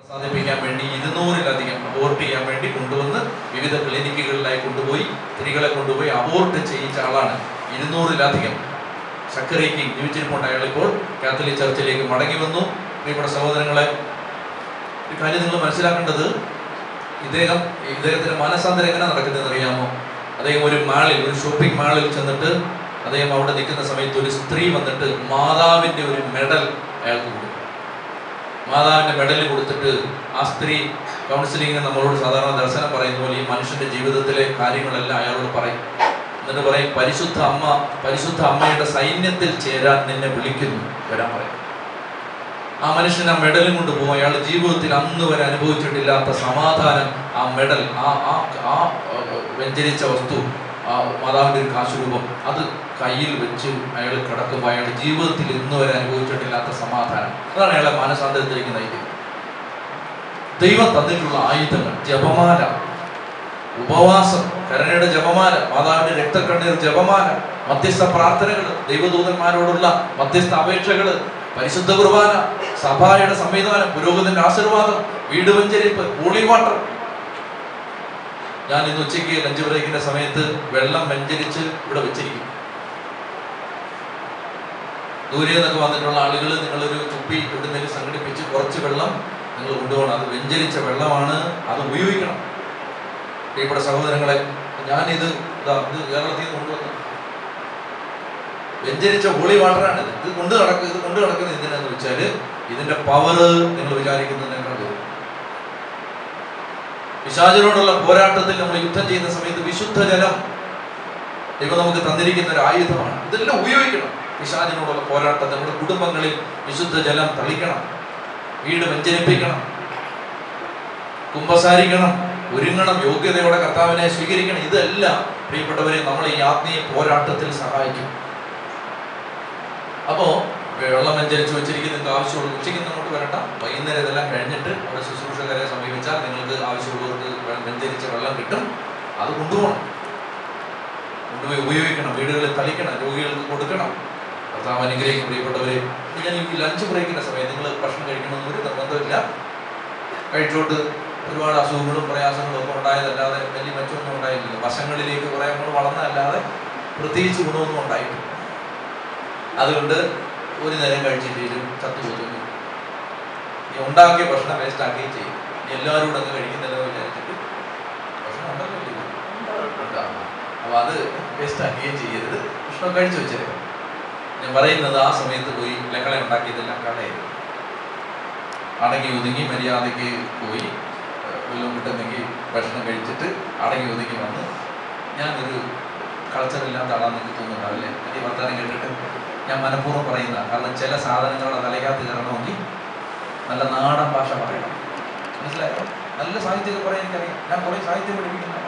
സാധിപ്പിക്കാൻ വേണ്ടി 200-ലധികം അബോർട്ട് ചെയ്യാൻ വേണ്ടി കൊണ്ടുവന്ന് വിവിധ ക്ലിനിക്കുകളിലായി കൊണ്ടുപോയി സ്ത്രീകളെ കൊണ്ടുപോയി അബോർട്ട് ചെയ്യിച്ച ആളാണ്. 200-ലധികം. സക്കറിയയ്ക്ക് ജീവിച്ചിരിപ്പുണ്ട്. അയാളിപ്പോൾ കാത്തലിക് ചർച്ചിലേക്ക് മടങ്ങി വന്നു. പ്രിയപ്പെട്ട സഹോദരങ്ങളെ, ഒരു കാര്യം നിങ്ങൾ മനസ്സിലാക്കേണ്ടത്, ഇദ്ദേഹത്തിന്റെ മാനസാന്തരം എങ്ങനെ നടക്കുന്നതെന്ന് അറിയാമോ? അദ്ദേഹം ഒരു ഷോപ്പിംഗ് മാളിൽ ചെന്നിട്ട് അദ്ദേഹം അവിടെ നിൽക്കുന്ന സമയത്ത് ഒരു സ്ത്രീ വന്നിട്ട് മാതാവിന്റെ ഒരു മെഡൽ അയാൾക്ക് കൊടുത്തു. മാതാവിന്റെ മെഡൽ കൊടുത്തിട്ട് ആ സ്ത്രീ കൗൺസിലിംഗ് നമ്മളോട് സാധാരണ ദർശനം പറയുന്ന പോലെ ഈ മനുഷ്യന്റെ ജീവിതത്തിലെ കാര്യങ്ങളെല്ലാം അയാളോട് പറയും. എന്നിട്ട് പറയും, പരിശുദ്ധ അമ്മയുടെ സൈന്യത്തിൽ ചേരാൻ നിന്നെ വിളിക്കുന്നു, വരാൻ പറയും. ആ മനുഷ്യൻ ആ മെഡലും കൊണ്ട് പോകും. അയാളുടെ ജീവിതത്തിൽ അന്ന് വരെ അനുഭവിച്ചിട്ടില്ലാത്ത സമാധാനം ആ മെഡൽ, ആ വ്യഞ്ചരിച്ച വസ്തു, ആ മാതാവിന്റെ ഒരു കാശുരൂപം, അത് കയ്യിൽ വെച്ച് അയാൾ കിടക്കുമ്പോൾ അയാളുടെ ജീവിതത്തിൽ ഇന്ന് വരെ അനുഭവിച്ചിട്ടില്ലാത്ത സമാധാനം. അതാണ് അയാളെ മാനസാന്തരത്തിലേക്ക് നയിക്കുന്നത്. ദൈവം തന്നിട്ടുള്ള ആയുധങ്ങൾ: ജപമാല, ഉപവാസം, കരുണയുടെ ജപമാല, മാതാവിന്റെ രക്തക്കണ്ണീർ ജപമാല, മധ്യസ്ഥ പ്രാർത്ഥനകൾ, ദൈവദൂതന്മാരോടുള്ള മധ്യസ്ഥ അപേക്ഷകൾ, പരിശുദ്ധ കുർബാന, സഭയുടെ സംവിധാനം, പുരോഹിതന്റെ ആശീർവാദം, വീട് വെഞ്ചരിപ്പ്, ഹോളി വാട്ടർ. ഞാൻ ഇന്ന് ഉച്ചയ്ക്ക് ലഞ്ച് ബ്രേക്കിന്റെ സമയത്ത് വെള്ളം വെഞ്ചരിച്ച് ഇവിടെ വെച്ചിരിക്കും. ദൂരെ നിന്നൊക്കെ വന്നിട്ടുള്ള ആളുകൾ, നിങ്ങളൊരു കുപ്പി എവിടുന്നേലും സംഘടിപ്പിച്ച് കുറച്ച് വെള്ളം നിങ്ങൾ കൊണ്ടുപോകണം. അത് വെഞ്ചരിച്ച വെള്ളമാണ്, അത് ഉപയോഗിക്കണം. പ്രിയപ്പെട്ട സഹോദരങ്ങളെ, ഞാനിത് കേരളത്തിൽ നിന്ന് കൊണ്ടുവന്നു വെഞ്ചരിച്ച ഹോളി വാട്ടറാണ്. ഇത് കൊണ്ട് നടക്കുന്നത് എന്തിനാന്ന് വെച്ചാൽ ഇതിന്റെ പവർ നിങ്ങൾ വിചാരിക്കുന്നതിനേക്കാൾ വരും. പിശാചിനോടുള്ള പോരാട്ടത്തിൽ നമ്മൾ യുദ്ധം ചെയ്യുന്ന സമയത്ത് വിശുദ്ധ ജലം ദൈവം നമുക്ക് തന്നിരിക്കുന്ന ഒരു ആയുധമാണ്. ഇതെല്ലാം ഉപയോഗിക്കണം. പിശാചിനോടുള്ള പോരാട്ടം നമ്മുടെ കുടുംബങ്ങളിൽ വിശുദ്ധ ജലം തളിക്കണം, വീട് വെഞ്ചരിപ്പിക്കണം, കുമ്പസാരിക്കണം, ഒരുങ്ങണം, യോഗ്യതയോടെ കർത്താവിനെ സ്വീകരിക്കണം. ഇതെല്ലാം പ്രിയപ്പെട്ടവരെ നമ്മളെ ഈ ആത്മീയ പോരാട്ടത്തിൽ സഹായിക്കും. അപ്പോൾ വെള്ളം വെഞ്ചരിച്ച് വെച്ചിരിക്കുന്ന നിങ്ങൾക്ക് ആവശ്യമുള്ള ഉച്ചയ്ക്ക് അങ്ങോട്ട് വരണ്ട, വൈകുന്നേരം ഇതെല്ലാം കഴിഞ്ഞിട്ട് അവിടെ ശുശ്രൂഷകരെ സമീപിച്ചാൽ നിങ്ങൾക്ക് ആവശ്യമുള്ളവർക്ക് വെഞ്ചരിച്ച വെള്ളം കിട്ടും. അത് കൊണ്ടുപോകണം, കൊണ്ടുപോയി ഉപയോഗിക്കണം, വീടുകളിൽ തളിക്കണം, രോഗികൾക്ക് കൊടുക്കണം. കർത്താവ് അനുഗ്രഹിക്കും. പ്രിയപ്പെട്ടവരെ, ഞാൻ ഈ ലഞ്ച് ബ്രേക്കിന്റെ സമയത്ത് നിങ്ങൾ ഭക്ഷണം കഴിക്കണമെന്ന് ഒരു നിർബന്ധമില്ല. കഴിച്ചോട്ട് ഒരുപാട് അസുഖങ്ങളും പ്രയാസങ്ങളും ഒക്കെ ഉണ്ടായതല്ലാതെ വലിയ മെച്ചമൊന്നും ഉണ്ടായിട്ടില്ല. വശങ്ങളിലേക്ക് കുറെ നമ്മൾ വളർന്നതല്ലാതെ പ്രത്യേകിച്ച് ഗുണമൊന്നും ഉണ്ടായിട്ടില്ല. അതുകൊണ്ട് ഒരു നേരം കഴിച്ചിട്ടും ചത്തുപോകുന്നു. ഈ ഉണ്ടാക്കിയ ഭക്ഷണം വേസ്റ്റ് ആക്കുകയും ചെയ്യും. എല്ലാവരും കൂടെ അങ്ങ് കഴിക്കുന്നില്ലെന്ന് വിചാരിച്ചിട്ട് ഭക്ഷണം ഉണ്ടല്ലോ, അപ്പൊ അത് വേസ്റ്റ് ആക്കുകയും ചെയ്യരുത്. ഭക്ഷണം കഴിച്ചു വെച്ചേരും. ഞാൻ പറയുന്നത്, ആ സമയത്ത് പോയി ലക്കളെ ഉണ്ടാക്കിയതില്ല, കളയായിരുന്നു. അടങ്ങി ഒതുങ്ങി മര്യാദയ്ക്ക് പോയി വല്ലതും കിട്ടുന്നെങ്കിൽ ഭക്ഷണം കഴിച്ചിട്ട് അടങ്ങി ഒതുങ്ങി വന്ന്, ഞാനൊരു കൾച്ചറില്ലാത്ത ആളാന്ന് എനിക്ക് തോന്നുന്നുണ്ടാവില്ലേ ഈ വർത്താനം കേട്ടിട്ട്. ഞാൻ മനഃപൂർവ്വം പറയുന്ന, കാരണം ചില സാധനങ്ങളുടെ തലയ്ക്കകത്ത് കയറണമെങ്കിൽ നല്ല നാടൻ ഭാഷ പറയണം. മനസ്സിലായോ? നല്ല സാഹിത്യമൊക്കെ പറയാൻ എനിക്കറിയാം. ഞാൻ കുറേ സാഹിത്യം പഠിപ്പിക്കുന്ന